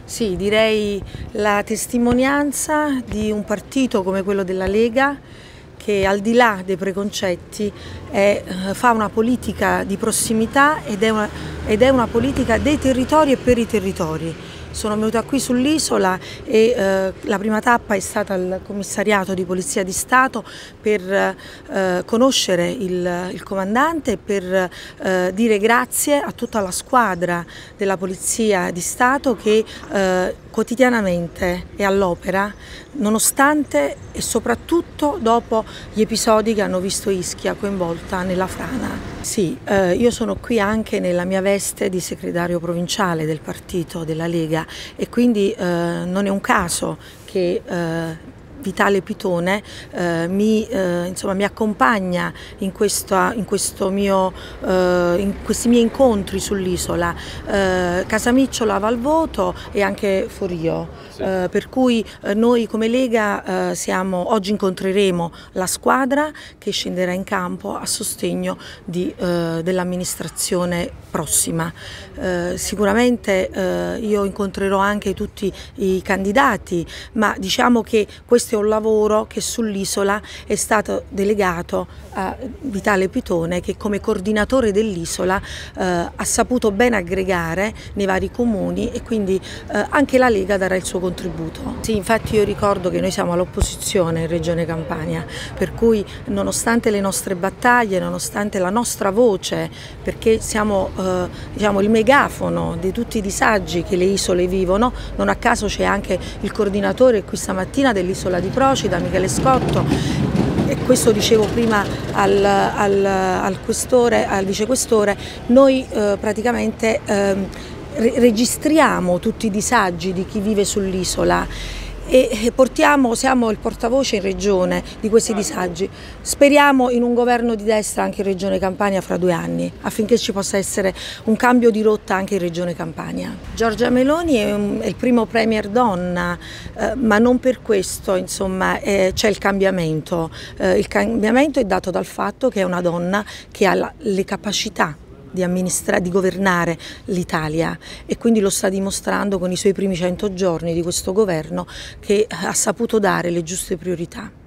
Sì, direi la testimonianza di un partito come quello della Lega che al di là dei preconcetti fa una politica di prossimità ed è una politica dei territori e per i territori. Sono venuta qui sull'isola e la prima tappa è stata al commissariato di Polizia di Stato per conoscere il comandante e per dire grazie a tutta la squadra della Polizia di Stato che quotidianamente è all'opera, nonostante e soprattutto dopo gli episodi che hanno visto Ischia coinvolta nella frana. Sì, io sono qui anche nella mia veste di segretario provinciale del partito della Lega e quindi non è un caso che Vitale Pitone mi accompagna in questi miei incontri sull'isola. Casamicciola va al voto e anche Forio, sì. Per cui noi come Lega oggi incontreremo la squadra che scenderà in campo a sostegno dell'amministrazione prossima. Sicuramente io incontrerò anche tutti i candidati, ma diciamo che questo è un lavoro che sull'isola è stato delegato a Vitale Pitone, che come coordinatore dell'isola ha saputo ben aggregare nei vari comuni e quindi anche la Lega darà il suo contributo. Sì, infatti io ricordo che noi siamo all'opposizione in Regione Campania, per cui nonostante le nostre battaglie, nonostante la nostra voce, perché siamo il megafono di tutti i disagi che le isole vivono, non a caso c'è anche il coordinatore qui stamattina dell'isola di Procida, Michele Scotto, e questo dicevo prima al vicequestore, noi praticamente registriamo tutti i disagi di chi vive sull'isola e siamo il portavoce in regione di questi disagi. Speriamo in un governo di destra anche in Regione Campania fra 2 anni, affinché ci possa essere un cambio di rotta anche in Regione Campania. Giorgia Meloni è il primo premier donna, ma non per questo c'è il cambiamento. Il cambiamento è dato dal fatto che è una donna che ha le capacità di governare l'Italia e quindi lo sta dimostrando con i suoi primi 100 giorni di questo governo che ha saputo dare le giuste priorità.